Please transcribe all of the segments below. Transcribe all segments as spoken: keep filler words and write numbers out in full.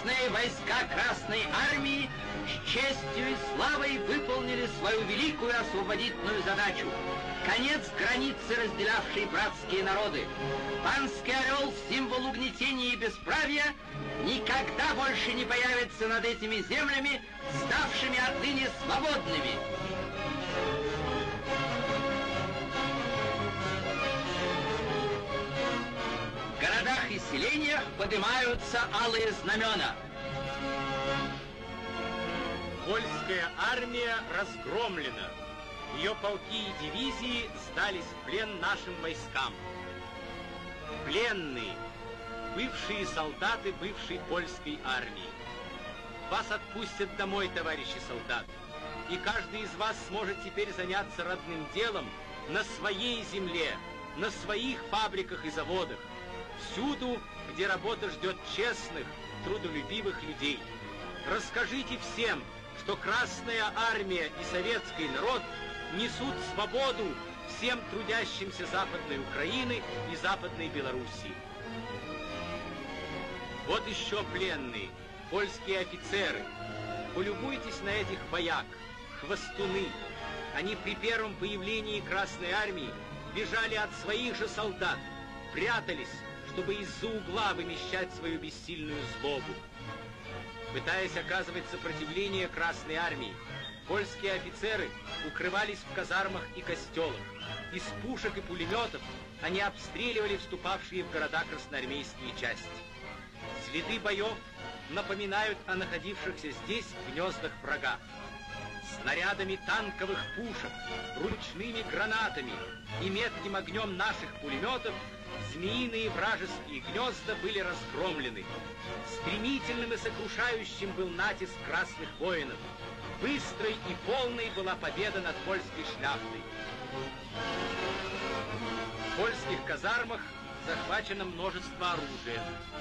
доблестные войска Красной Армии с честью и славой выполнили свою великую освободительную задачу. Конец границы, разделявшей братские народы. Панский орел, символ угнетения и бесправия, никогда больше не появится над этими землями, ставшими отныне свободными. В городах и селениях поднимаются алые знамена. Польская армия разгромлена. Ее полки и дивизии сдались в плен нашим войскам. Пленные, бывшие солдаты бывшей польской армии. Вас отпустят домой, товарищи солдаты, и каждый из вас сможет теперь заняться родным делом на своей земле, на своих фабриках и заводах, всюду, где работа ждет честных, трудолюбивых людей. Расскажите всем, что Красная Армия и советский народ несут свободу всем трудящимся Западной Украины и Западной Белоруссии. Вот еще пленные, польские офицеры. Полюбуйтесь на этих вояк, хвостуны. Они при первом появлении Красной Армии бежали от своих же солдат, прятались, чтобы из-за угла вымещать свою бессильную злобу. Пытаясь оказывать сопротивление Красной Армии, польские офицеры укрывались в казармах и костелах. Из пушек и пулеметов они обстреливали вступавшие в города красноармейские части. Следы боев напоминают о находившихся здесь гнездах врага. Снарядами танковых пушек, ручными гранатами и метким огнем наших пулеметов змеиные вражеские гнезда были разгромлены. Стремительным и сокрушающим был натиск красных воинов. Быстрой и полной была победа над польской шляхтой. В польских казармах захвачено множество оружия.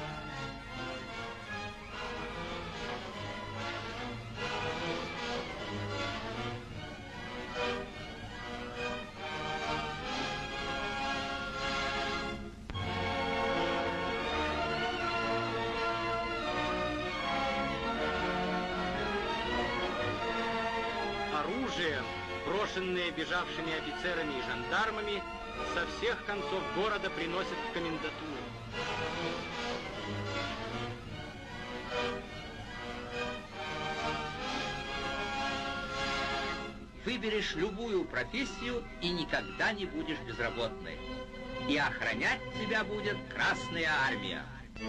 Оружие, брошенное бежавшими офицерами и жандармами, со всех концов города приносят в комендатуру. Выберешь любую профессию и никогда не будешь безработной. И охранять тебя будет Красная Армия.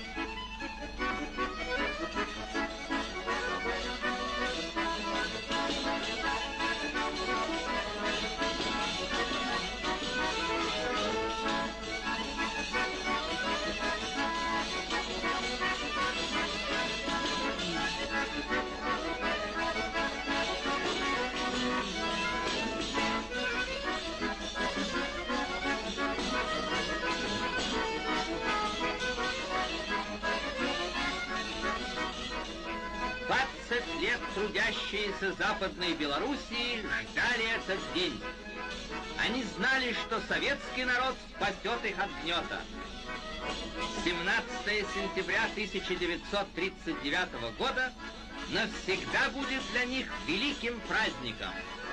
двадцать лет трудящиеся Западной Белоруссии ждали этот день. Они знали, что советский народ спасет их от гнета. семнадцатое сентября тысяча девятьсот тридцать девятого года навсегда будет для них великим праздником.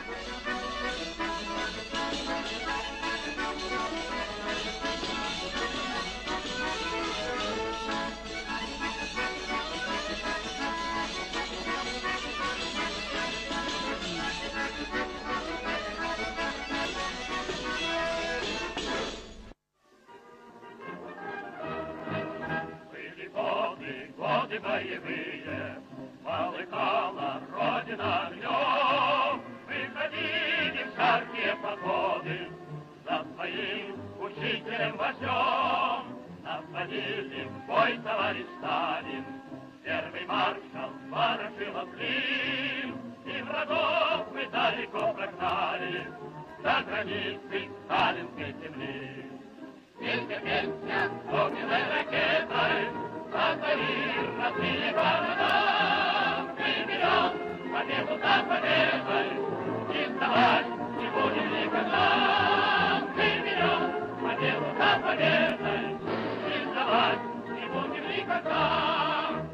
Годы боевые, полыхала Родина огнем, выходили в жаркие походы за своим учителем-вождем. Нас водили в бой товарищ Сталин, первый маршал Ворошилов Клим, и врагов мы далеко прогнали за границы сталинской земли. Песня, песня, огненной ракетой Повтори родные города, мы берем победу за победой, и сдавать не будем никогда. Мы берем победу за победой, и сдавать не будем никогда. Счастье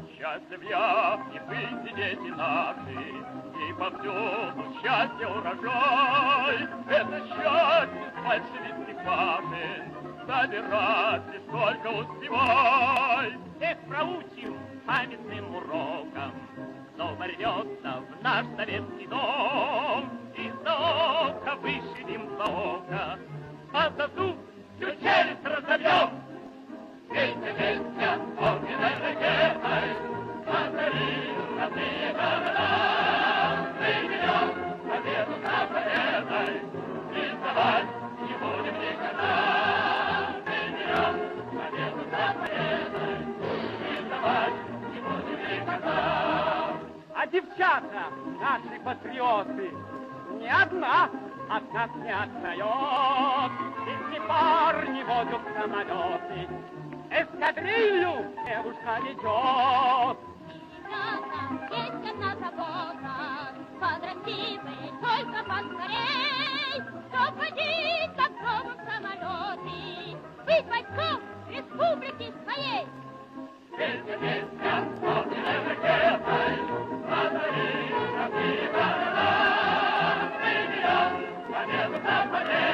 сыновья, и вы, дети наши, и повсюду счастье урожай. Это счастье с большевистских башен, собирать лишь только успевай. Эх, проучим памятным уроком, кто ворвется в наш советский дом, и за око вышибем за око, а за зуб всю челюсть разобьем. Песня, песня, огненной ракетой, озарим родные города. Мы берем победу за победой, признавать не будем никогда. Мы берем победу за победой, признавать не будем никогда. А девчата, наши патриоты, ни одна от нас не отстает. Эти парни водят самолеты, эскадрилью девушка ведет. Ребята, есть одна забота, подрасти бы только поскорей, чтоб водить как в самолете, быть войском республики своей. Песня, песня, огненной ракетой, озарим родные города. Мы берем победу за победой.